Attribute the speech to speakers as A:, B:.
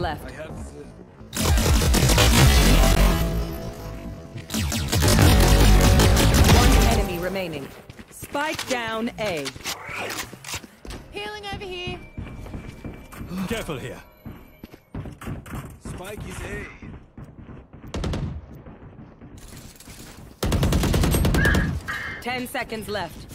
A: left.
B: I have.
A: One enemy remaining. Spike down A.
C: Healing over here.
B: Careful here. Spike is A.
A: Ten seconds left.